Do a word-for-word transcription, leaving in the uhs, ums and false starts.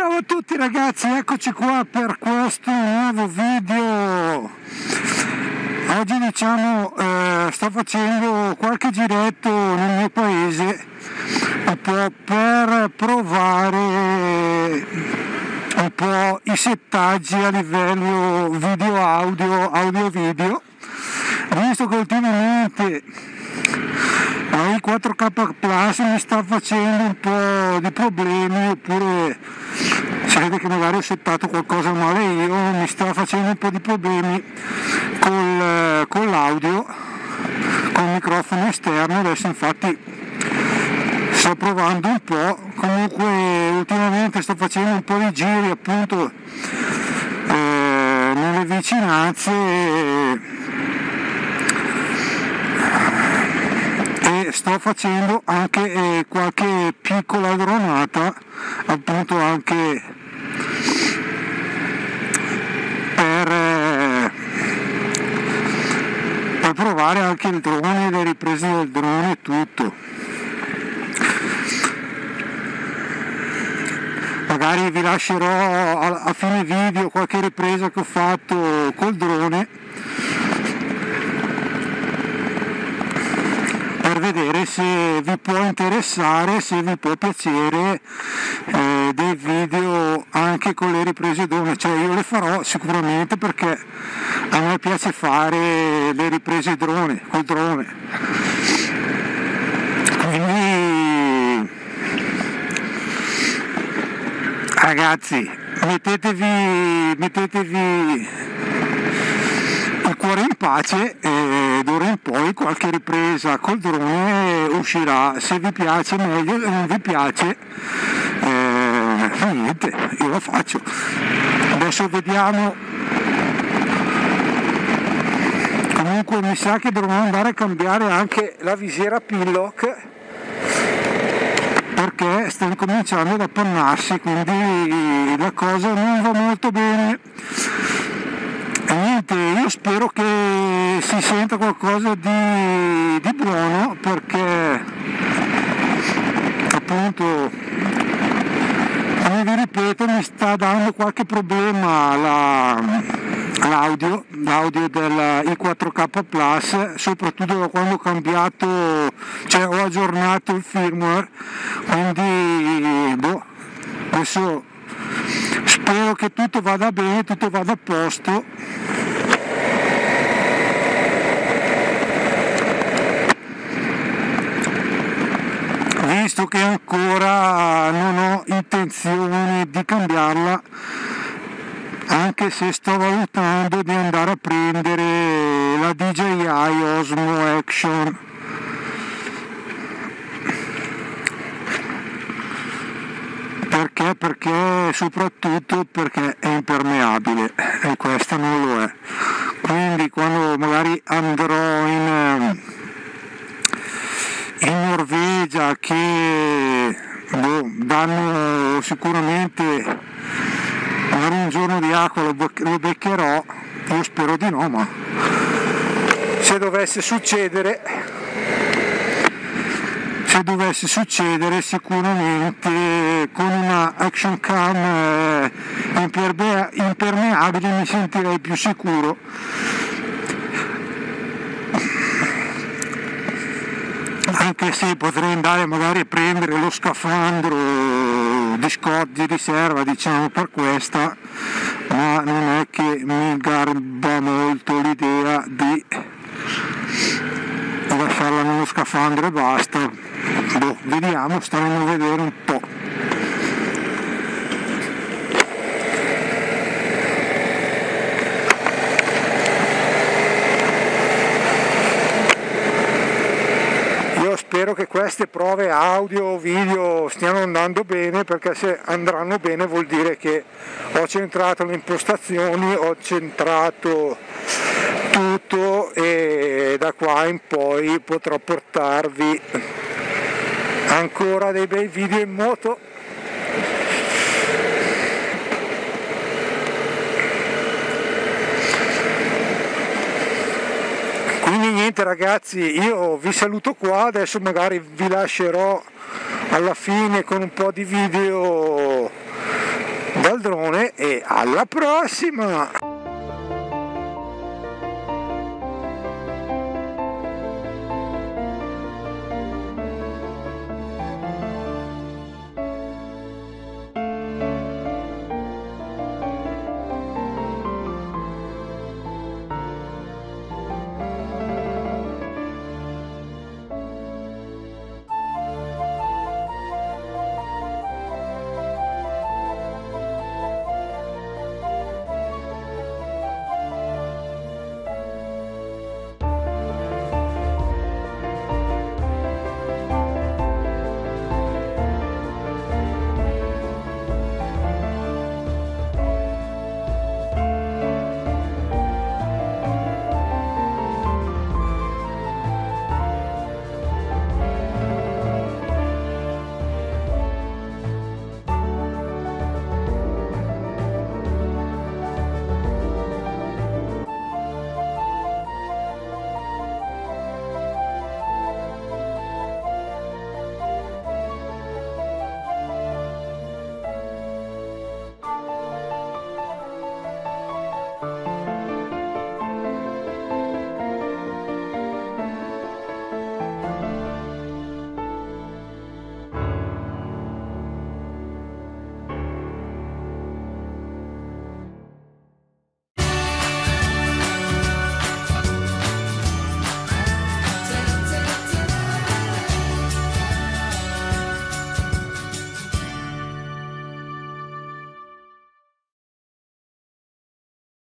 Ciao a tutti ragazzi, eccoci qua per questo nuovo video. Oggi diciamo eh, sto facendo qualche giretto nel mio paese un po' per provare un po' i settaggi a livello video audio, audio video, visto che ultimamente la i quattro K Plus mi sta facendo un po' di problemi, oppure si vede che magari ho settato qualcosa male io, mi sta facendo un po' di problemi col, con l'audio, con il microfono esterno. Adesso infatti sto provando un po', comunque ultimamente sto facendo un po' di giri appunto eh, nelle vicinanze e sto facendo anche eh, qualche piccola dronata appunto anche per, eh, per provare anche il drone, le riprese del drone e tutto. Magari vi lascerò a, a fine video qualche ripresa che ho fatto col drone per vedere se vi può interessare, se vi può piacere eh, dei video anche con le riprese drone. Cioè io le farò sicuramente perché a me piace fare le riprese drone, col drone. Quindi ragazzi, mettetevi, mettetevi il cuore in pace e d'ora in poi qualche ripresa col drone uscirà. Se vi piace meglio, se non vi piace eh, niente, io la faccio. Adesso vediamo. Comunque mi sa che dovrò andare a cambiare anche la visiera Pillock perché sta incominciando ad appannarsi, quindi la cosa non va molto bene. E niente, io spero che si senta qualcosa di, di buono, perché appunto, come vi ripeto, mi sta dando qualche problema la, l'audio, l'audio della i quattro K Plus, soprattutto da quando ho cambiato, cioè ho aggiornato il firmware, quindi boh, adesso spero che tutto vada bene, tutto vada a posto. Visto che ancora non ho intenzione di cambiarla, anche se sto valutando di andare a prendere la D J I Osmo Action. Perché? Perché soprattutto perché è impermeabile e questa non lo è. Quindi quando magari andrò in, in Norvegia, che boh, danno sicuramente magari un giorno di acqua lo, lo beccherò, io spero di no, ma se dovesse succedere se dovesse succedere sicuramente con una action cam eh, imperme- impermeabile mi sentirei più sicuro. Anche se potrei andare magari a prendere lo scafandro di Scott di riserva, diciamo, per questa, ma non è che mi garba molto l'idea di lasciarla nello scafandro e basta. Boh, vediamo, staremo a vedere un po'. Io spero che queste prove audio video stiano andando bene, perché se andranno bene vuol dire che ho centrato le impostazioni, ho centrato tutto e da qua in poi potrò portarvi ancora dei bei video in moto. Quindi niente ragazzi, io vi saluto qua, adesso magari vi lascerò alla fine con un po' di video dal drone e alla prossima!